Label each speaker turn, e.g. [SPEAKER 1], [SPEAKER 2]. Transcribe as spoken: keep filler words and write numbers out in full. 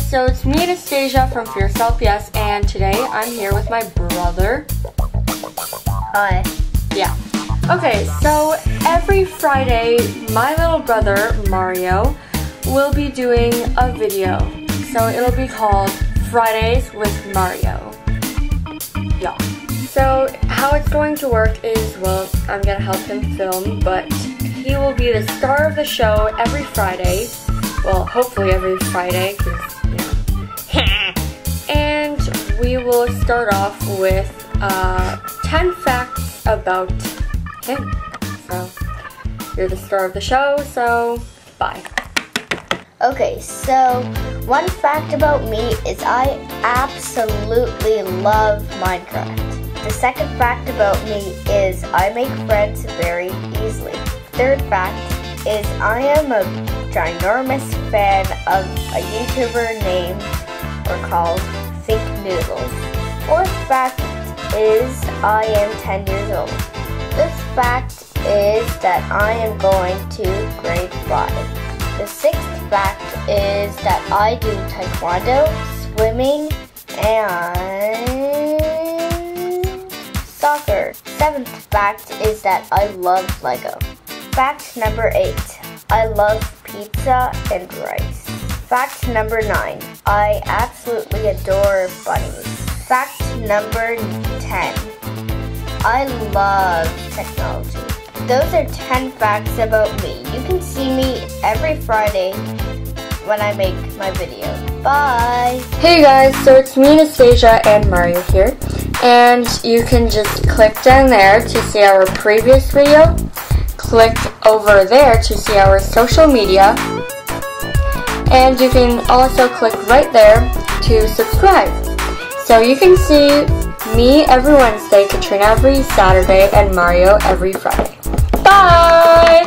[SPEAKER 1] so it's me, Anastasia from FierceLPS, and today I'm here with my brother.
[SPEAKER 2] Hi.
[SPEAKER 1] Yeah. Okay, so every Friday, my little brother, Mario, will be doing a video. So it'll be called Fridays with Mario. Yeah. So how it's going to work is, well, I'm gonna help him film, but he will be the star of the show every Friday. Well, hopefully every Friday, because, you know. And we will start off with uh, ten facts about him. So, you're the star of the show, so bye.
[SPEAKER 2] Okay, so one fact about me is I absolutely love Minecraft. The second fact about me is I make friends very easily. Third fact is I am a ginormous fan of a YouTuber named or called Think Noodles. Fourth fact is I am ten years old. Fifth fact is that I am going to grade five. The sixth fact is that I do taekwondo, swimming, and soccer. Seventh fact is that I love Lego. Fact number eight, I love pizza and rice. Fact number nine, I absolutely adore bunnies. Fact number ten, I love technology. Those are ten facts about me. You can see me every Friday when I make my video. Bye!
[SPEAKER 1] Hey guys, so it's me, Anastasia, and Mario here. And you can just click down there to see our previous video. Click over there to see our social media. And you can also click right there to subscribe. So you can see me every Wednesday, Katrina every Saturday, and Mario every Friday. Bye!